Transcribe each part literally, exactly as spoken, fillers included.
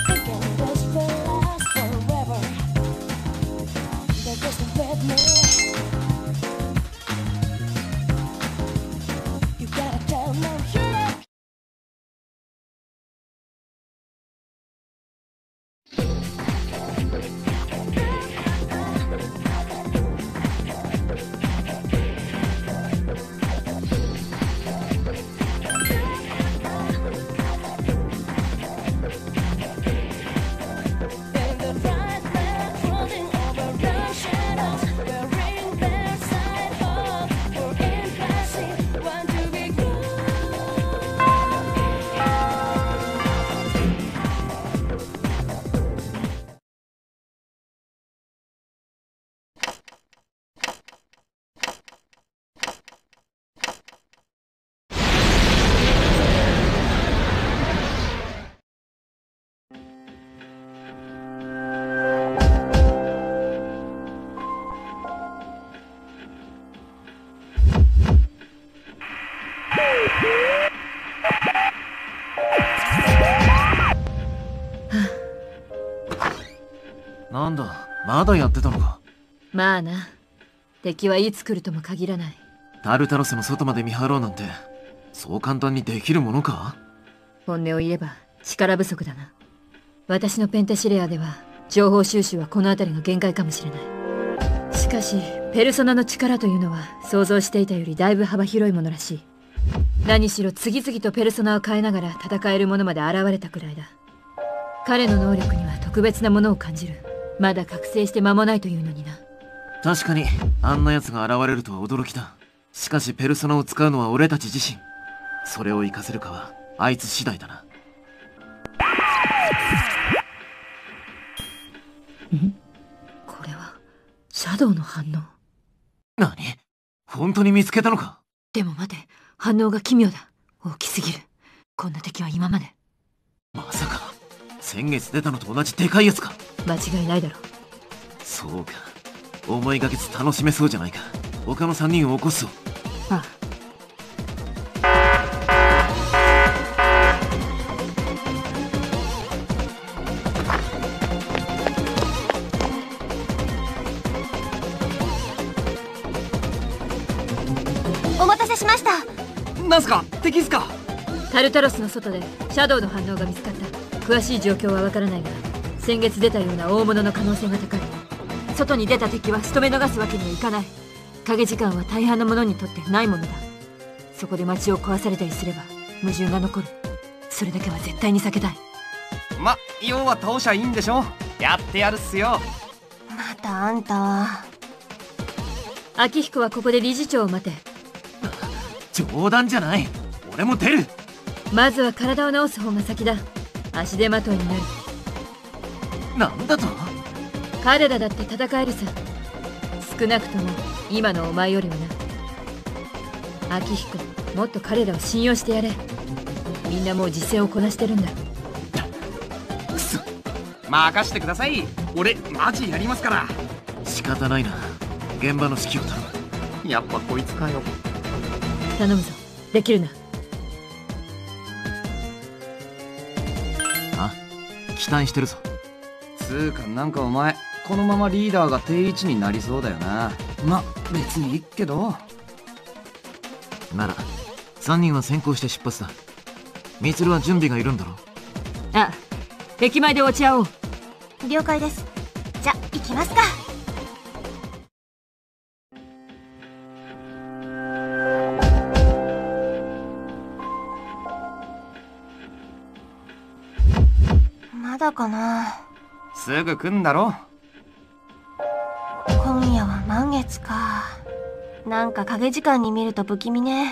なんだ、まだやってたのか。 まあな、敵はいつ来るとも限らない。 タルタロスの外まで見張ろうなんて、そう簡単にできるものか。 本音を言えば力不足だな。私のペンタシレアでは情報収集はこの辺りが限界かもしれない。しかしペルソナの力というのは想像していたよりだいぶ幅広いものらしい。何しろ次々とペルソナを変えながら戦えるものまで現れたくらいだ。彼の能力には特別なものを感じる。まだ覚醒して間もないというのにな。 確かにあんな奴が現れるとは驚きだ。しかしペルソナを使うのは俺たち自身。それを活かせるかはあいつ次第だな。 ん？これはシャドウの反応。 何？本当に見つけたのか？ でも待て、反応が奇妙だ。大きすぎる。こんな敵は今まで。 まさか先月出たのと同じでかいやつか？ 間違いないだろう。 そうか、思いがけず楽しめそうじゃないか。他のさんにんを起こすぞ。 ああ。 お待たせしました。 なんすか？敵っすか？ タルタロスの外でシャドウの反応が見つかった。詳しい状況はわからないが、先月出たような大物の可能性が高い。外に出た敵は仕留め逃すわけにはいかない。影時間は大半の者にとってないものだ。そこで街を壊されたりすれば矛盾が残る。それだけは絶対に避けたい。 ま、要は倒しゃいいんでしょ。やってやるっすよ。 またあんたは。 秋彦はここで理事長を待て。 冗談じゃない。俺も出る。 まずは体を治す方が先だ。足手まといになる。 なんだと？ 彼らだって戦えるさ。少なくとも今のお前よりはな。秋彦、もっと彼らを信用してやれ。みんなもう実戦をこなしてるんだ。 くそ。 任してください。俺マジやりますから。 仕方ないな。現場の指揮を頼む。 やっぱこいつかよ。 頼むぞ。できるな。 あ、期待してるぞ。 つーかなんかお前このままリーダーが定位置になりそうだよな。ま、別にいいけど。 ならさんにんは先行して出発だ。ミツルは準備がいるんだろう。 あ、駅前で落ち合おう。 了解です。じゃ、行きますか。まだかな。 すぐ来んだろ。 今夜は満月か。なんか影時間に見ると不気味ね。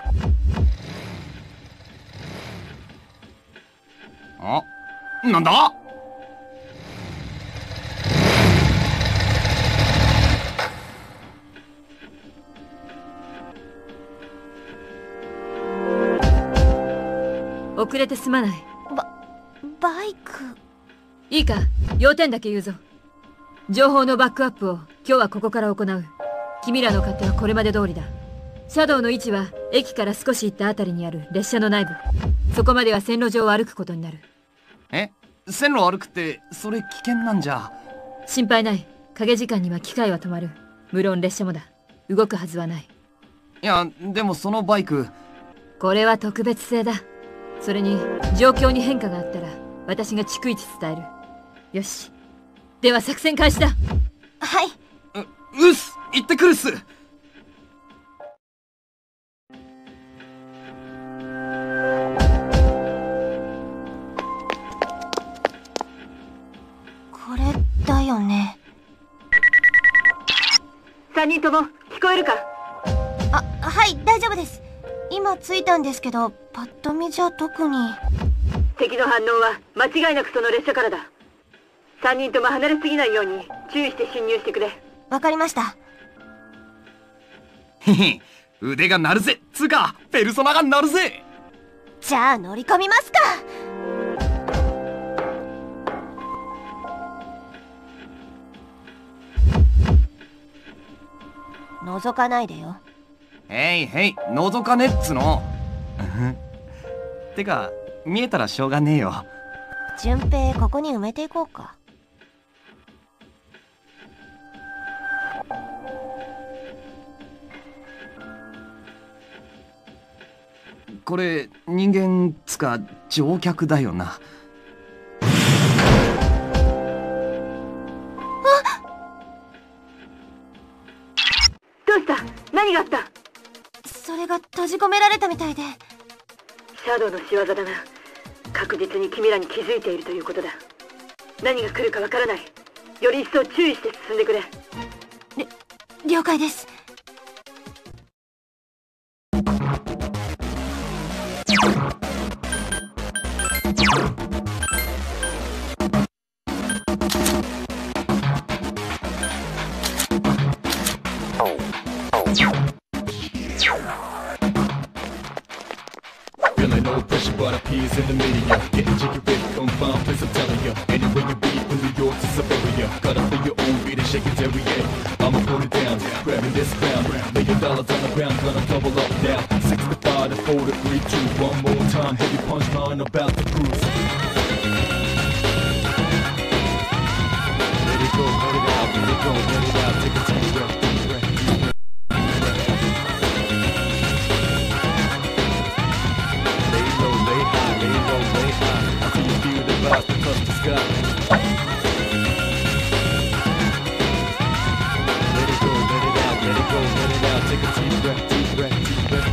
あ、なんだ？ 遅れてすまない。 バ、バイク。 いいか、要点だけ言うぞ。情報のバックアップを今日はここから行う。君らの勝手はこれまで通りだ。シャドウの位置は駅から少し行ったあたりにある列車の内部。そこまでは線路上を歩くことになる。 え、 線路歩くってそれ危険なんじゃ。 心配ない。影時間には機械は止まる。無論列車もだ。動くはずはない。 いやでもそのバイク、 これは特別製だ。それに状況に変化があったら私が逐一伝える。よし、では作戦開始だ。 はい。 ううっす、行ってくるっす。 これだよね。 さんにんとも聞こえるか？ あ、はい、大丈夫です。今着いたんですけど、パッと見じゃ特に。 敵の反応は間違いなくその列車からだ。さんにんとも離れすぎないように注意して侵入してくれ。 わかりました。 へへ、腕が鳴るぜ。つうかペルソナが鳴るぜ。 じゃあ乗り込みますか。覗かないでよ。 へいへい、覗かねっつの。てか見えたらしょうがねえよ。 順平、ここに埋めていこうか。 これ人間つか乗客だよな。 どうした？何があった？ それが閉じ込められたみたいで。 シャドウの仕業だな。確実に君らに気づいているということだ。何が来るかわからない。より一層注意して進んでくれ。 り了解です。 Feeling no pressure, but appears in the media. Getting jiggy with confirmed, place I'm telling ya. Anywhere you be, from New York to Siberia. Gotta feel your own beat and shake it every day. I'ma put it down, grabbing this crown. Million dollars on the ground, gonna double up now. sixty-five to four to three, two, one more time. Heavy punchline about to cruise. Let it go, let it out, let it go, let it out. Take a deep breath, deep breath, deep breath. Until you feel the vibes that touch the sky. Let it go, let it out, let it go, let it out. Take a deep breath, deep breath, deep breath.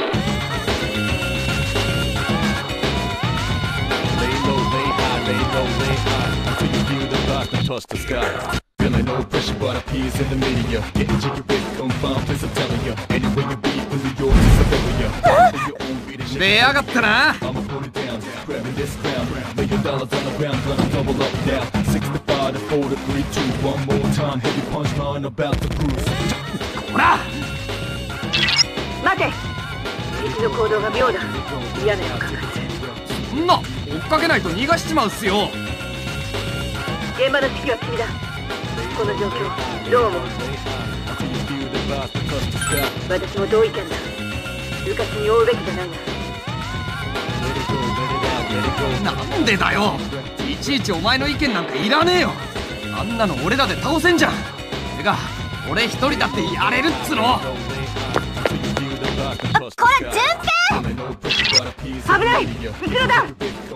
Lay low, lay high, lay low, lay high. Until you feel the vibes that touch the sky. Feeling no pressure, but appears in the media. Getting jiggy with confirmed, place I'm telling ya. Anywhere you be, from New York to Siberia. Feel your own beat and shake it. 出やがったな。 I'ma put it down, grabbing this crown. Million dollars on the ground, gonna double up now. sixty-five to four to three, two, one more time. Heavy punchline about to cruise. ほら、 待て！敵の行動が妙だ。嫌な予感がする。 そんな追っかけないと逃がしちまうっすよ。 現場の指揮は君だ。この状況どう思う？ Until you feel the vibes that touch the sky. 私も同意見だ。うかつに追うべきじゃないな。 Let it go, let it out, let it go. なんでだよ。いちいちお前の意見なんかいらねえよ。あんなの俺らで倒せんじゃん。てか俺一人だってやれるっつの。 これ順平！ 危ない！後ろだ！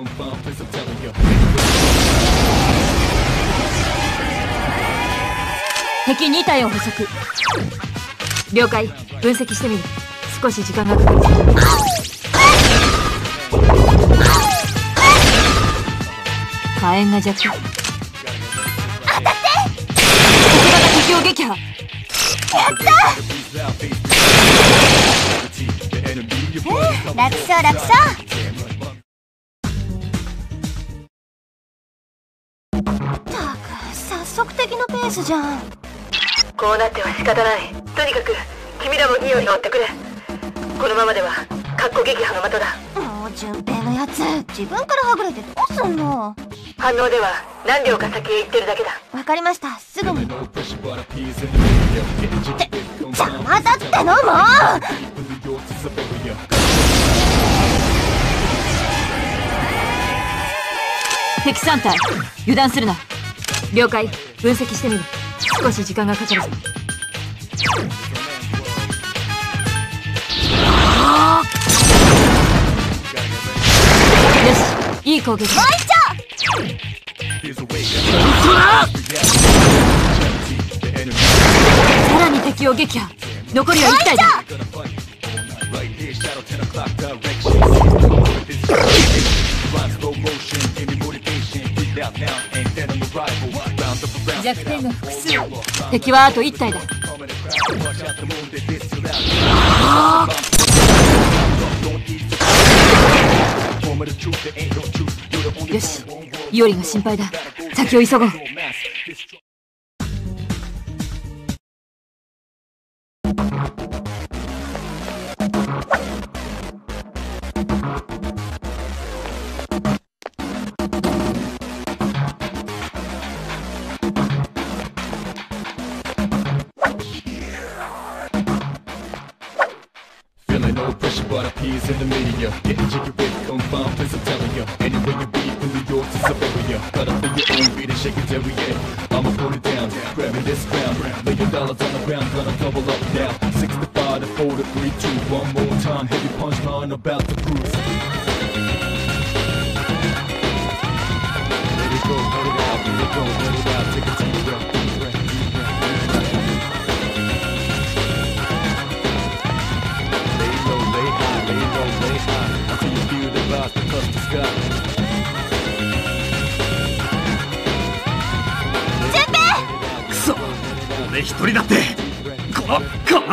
敵に体を捕捉。了解。分析してみる。少し時間がかかる。火炎が弱。当たって！敵を撃破。 やったー！楽勝楽勝。ったく早速敵のペースじゃん。 こうなっては仕方ない。とにかく君らもにおいを追ってくれ。このままではかっこ撃破の的だ。 もう順平のやつ、自分からはぐれてどうすんの。 反応では何両か先へ行ってるだけだ。 わかりました。すぐに。って邪魔だってのもう。 敵さん体、油断するな。了解。分析してみる。少し時間がかかるぞ。よし、いい攻撃。 もう一丁。 さらに敵を撃破。残りはいち体だ。弱点が複数。敵はあといち体だ。よし、イオリが心配だ。先を急ごう。 Feeling no pressure, but appears in the media. Getting jiggy with confined, place I'm telling ya. Anywhere you be, from New York to Siberia. Gotta feel your own beat and shake it every day. I'ma put it down, grabbing this crown. Million dollars on the ground, gonna double up now. sixty-five to four to three, two, one more time. Heavy punchline about to cruise. Let it go, let it out, let it go, let it out. Take a deep breath, deep breath, deep breath, deep breath. Lay low, lay high, lay low, lay high. Until you feel the vibes that touch the sky. くそ、俺一人だってこのこの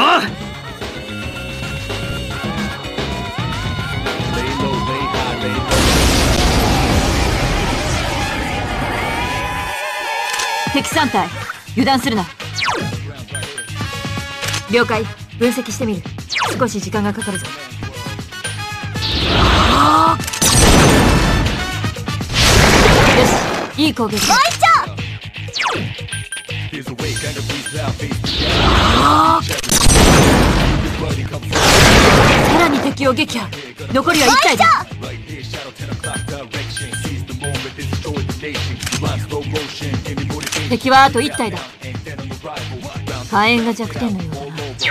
Lay low, lay high, lay low. 敵さん体、油断するな。了解。分析してみる。少し時間がかかるぞ。よし、いい攻撃。 もう一丁。 Here's a way, kind of breathe out, face the down. さらに敵を撃破。残りはいち体だ。 Right here, shadow ten o'clock direction. Seize the moment, destroy the nation. Rhyme slow motion, give me motivation. 敵はあといち体だ。 And then on the rival, round 火炎が弱点のようだな。 watch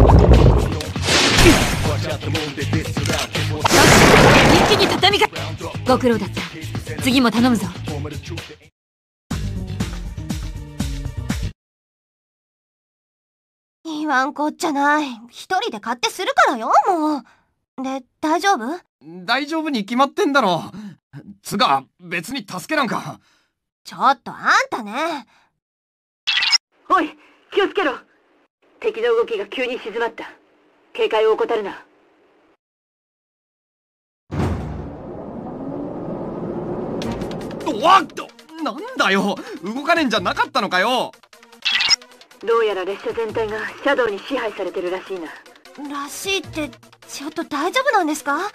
out the moon, they diss it out. Get more よし、一気に畳みか。ご苦労だった。次も頼むぞ。 form of the truth. 言わんこっちゃない。一人で勝手するからよ、もう。で、大丈夫？ 大丈夫に決まってんだろ。つが別に助けなんか。 ちょっとあんたね。 おい、気をつけろ。敵の動きが急に静まった。警戒を怠るな。 おわっと、なんだよ、動かねえんじゃなかったのかよ。 どうやら列車全体がシャドウに支配されてるらしいな。 らしいって、ちょっと大丈夫なんですか？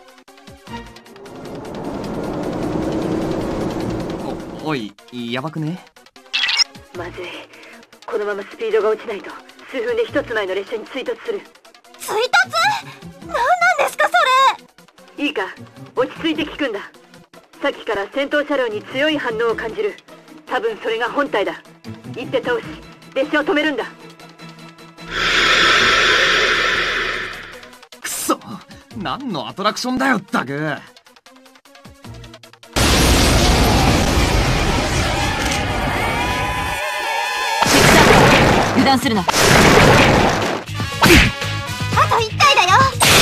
お、おい、やばくね？ まずい。このままスピードが落ちないと数分で一つ前の列車に追突する。 追突？何なんですかそれ？ いいか、落ち着いて聞くんだ。さっきから戦闘車両に強い反応を感じる。多分それが本体だ。行って倒し、列車を止めるんだ。 くそ、何のアトラクションだよったく。 油断するな。 あと一体だよ。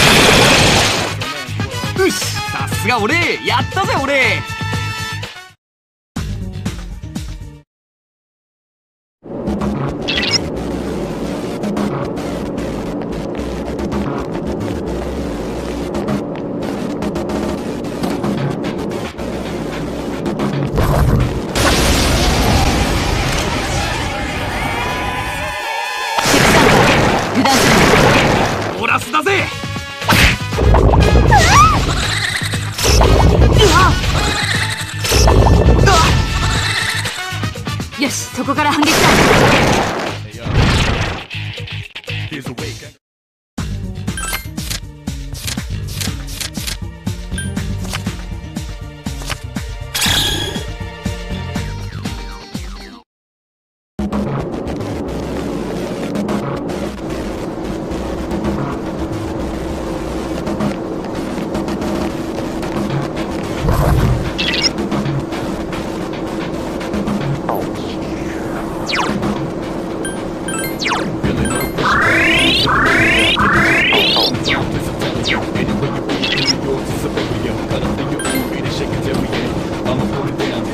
よし、さすが俺、やったぜ俺。ボーラスだぜ。 よし、そこから反撃だ。 Here's a way, kind of- 敵 secretary, yeah. I'ma put it down,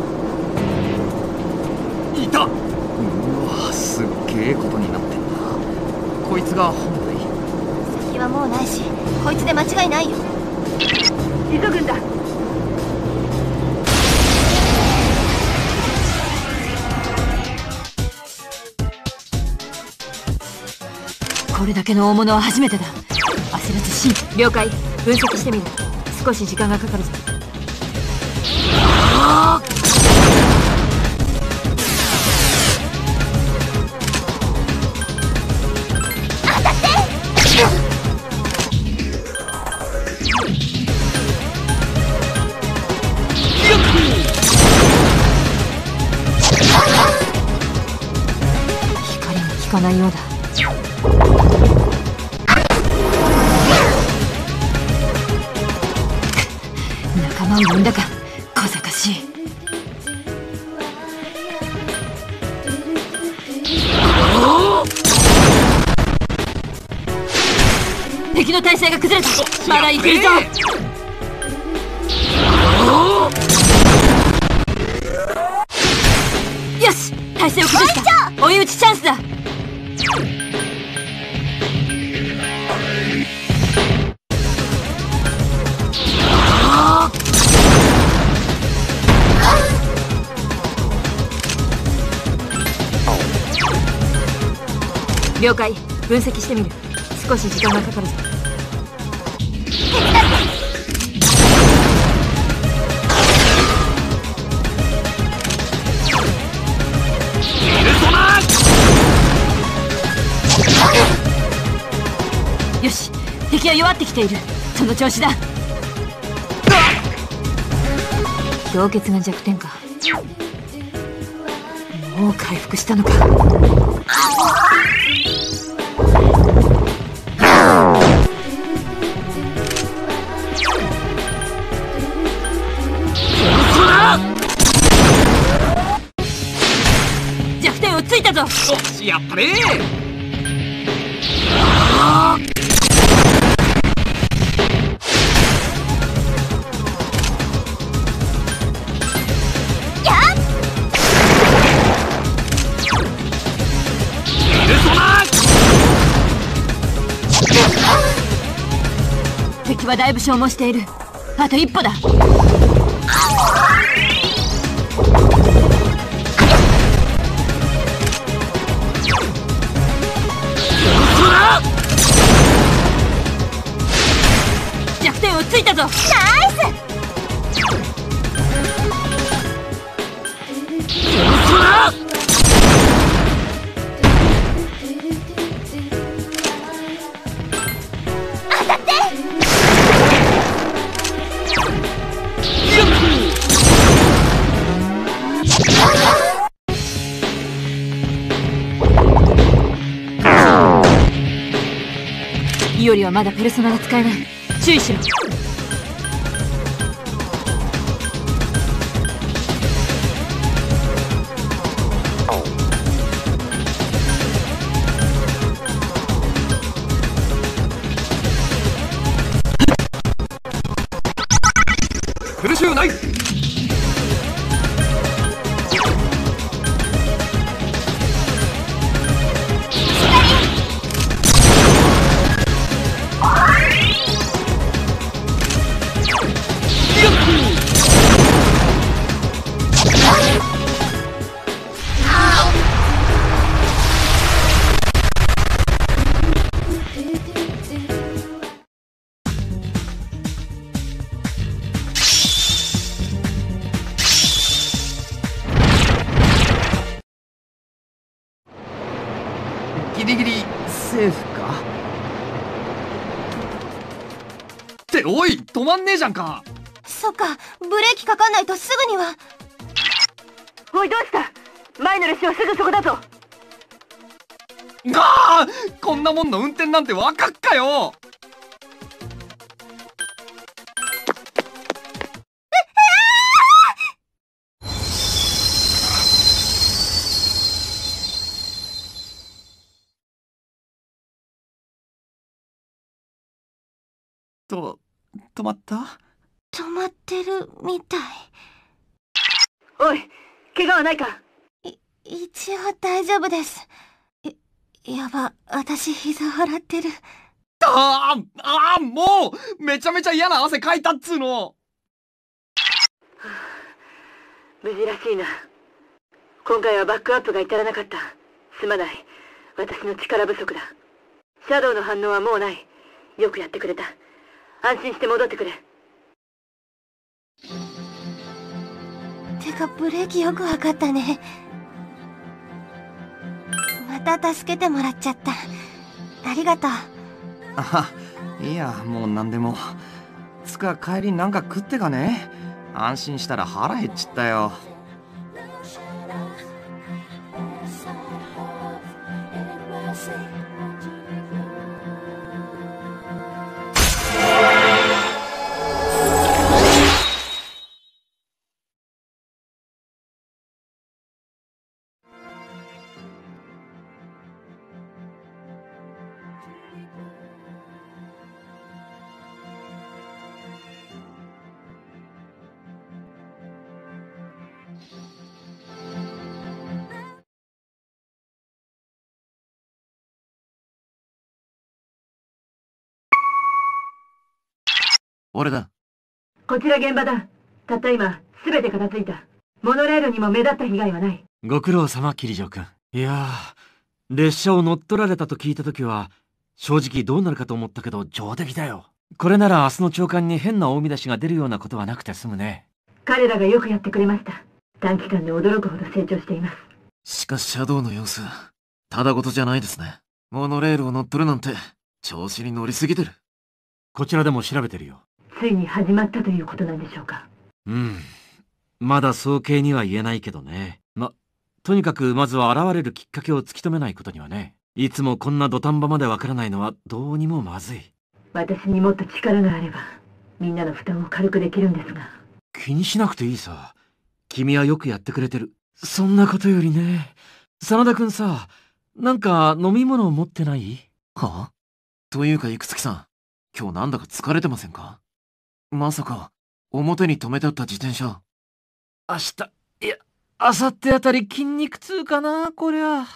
yeah. いた。うわ、すっげえことになってんな。こいつが本体。 先はもうないし、こいつで間違いないよ。 急ぐんだ。これだけの大物は初めてだ。焦らずしん。了解。分析してみる。少し時間がかかるぞ。光が効かないようだ。仲間を呼んだか、小賢しい。敵の体勢が崩れた。まだいけるぞ。よし、体勢を崩した。追い打ちチャンスだ。了解。分析してみる。少し時間がかかるぞ。よし、敵は弱ってきている。その調子だ。氷結が弱点か。もう回復したのか。弱点をついたぞ。 やったね。 敵はだいぶ消耗している。あと一歩だ。弱点をついたぞ。ナイス。イオリはまだペルソナが使えない。注意しろ。 苦しゅうない。ギリギリセーフか。っておい、止まんねえじゃんか。 そっか、ブレーキかかんないとすぐには。 おい、どうした。前の列車はすぐそこだぞ。 があ、こんなもんの運転なんてわかっかよ。と、止まった？ 止まってるみたい。 おい、怪我はないか？ い、一応大丈夫です。い、やば、私膝洗ってる。 あーあーもうめちゃめちゃ嫌な汗かいたっつうの。 無事らしいな。今回はバックアップが至らなかった。すまない。私の力不足だ。シャドウの反応はもうない。よくやってくれた。安心して戻ってくれ。 てかブレーキよくわかったね。また助けてもらっちゃった。ありがとう。 あ、いやもう何でも。つか帰りなんか食ってかね。安心したら腹減っちったよ。 俺だ。 こちら現場だ。たった今、すべて片付いた。モノレールにも目立った被害はない。 ご苦労様、キリジョー君。いやー、列車を乗っ取られたと聞いたときは、正直どうなるかと思ったけど上出来だよ。これなら明日の朝刊に変な大見出しが出るようなことはなくて済むね。 彼らがよくやってくれました。短期間で驚くほど成長しています。 しかしシャドウの様子、ただごとじゃないですね。モノレールを乗っ取るなんて、調子に乗りすぎてる。 こちらでも調べてるよ。 ついに始まったということなんでしょうか。 うん。まだ早計には言えないけどね。ま、とにかくまずは現れるきっかけを突き止めないことにはね。いつもこんな土壇場までわからないのはどうにもまずい。 私にもっと力があれば、みんなの負担を軽くできるんですが。 気にしなくていいさ。君はよくやってくれてる。そんなことよりね。真田くんさ、なんか飲み物持ってない？ はあ？というか、いくつきさん、今日なんだか疲れてませんか？まさか、表に止めてあった自転車。 明日、いや、明後日あたり筋肉痛かな、こりゃ。